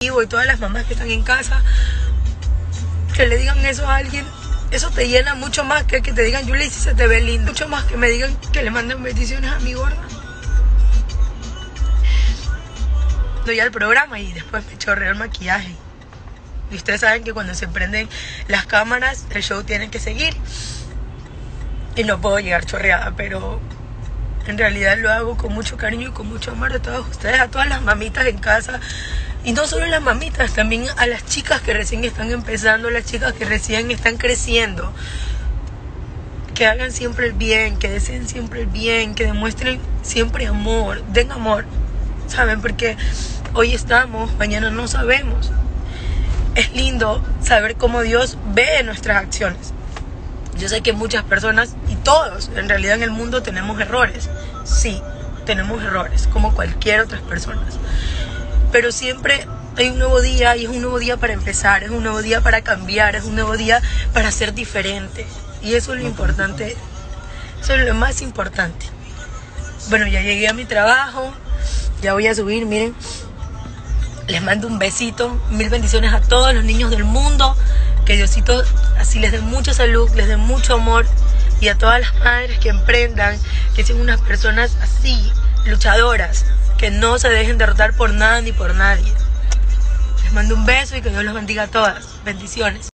Y todas las mamás que están en casa, que le digan eso a alguien, eso te llena mucho más que te digan, Yulei, si se te ve lindo. Mucho más que me digan que le manden bendiciones a mi gorda. Doy al programa y después me chorreo el maquillaje. Y ustedes saben que cuando se prenden las cámaras, el show tiene que seguir. Y no puedo llegar chorreada, pero en realidad lo hago con mucho cariño y con mucho amor a todos ustedes, a todas las mamitas en casa. Y no solo las mamitas, también a las chicas que recién están empezando, a las chicas que recién están creciendo. Que hagan siempre el bien, que deseen siempre el bien, que demuestren siempre amor, den amor, ¿saben? Porque hoy estamos, mañana no sabemos. Es lindo saber cómo Dios ve nuestras acciones. Yo sé que muchas personas, y todos, en realidad en el mundo tenemos errores. Sí, tenemos errores, como cualquier otra persona. Pero siempre hay un nuevo día y es un nuevo día para empezar, es un nuevo día para cambiar, es un nuevo día para ser diferente. Y eso es lo importante, eso es lo más importante. Bueno, ya llegué a mi trabajo, ya voy a subir, miren. Les mando un besito, 1000 bendiciones a todos los niños del mundo. Que Diosito así les dé mucha salud, les dé mucho amor. Y a todas las madres que emprendan, que sean unas personas así, luchadoras, que no se dejen derrotar por nada ni por nadie. Les mando un beso y que Dios los bendiga a todas. Bendiciones.